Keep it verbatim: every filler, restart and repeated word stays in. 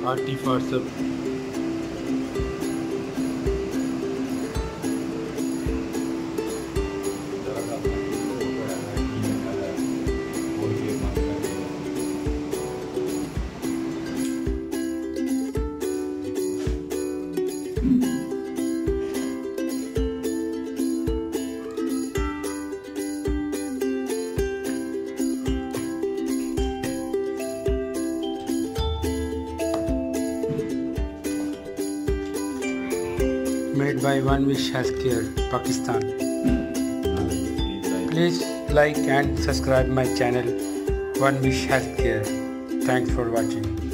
Artery forceps. Made by One Wish Healthcare, Pakistan. Please like and subscribe my channel One Wish Healthcare. Thanks for watching.